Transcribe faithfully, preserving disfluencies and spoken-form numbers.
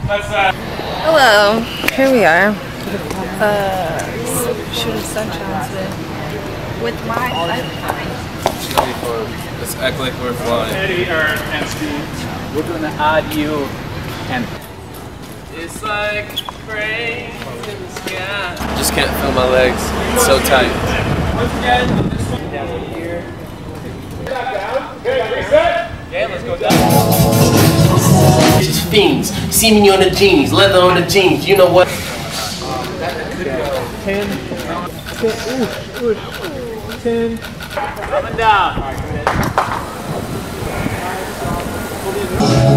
Hello, here we are. Uh, shooting sunshine today with my Let's act like we're flying. Eddie, Aaron, and Steve. We're gonna add you and It's like rain in the sky. Just can't feel my legs. It's so tight. once again, this one down here. Down. Okay, reset. Yeah, let's go down. Just fiends. See me on the jeans, leather on the jeans. You know what? ten. Ooh, good. ten. Coming down.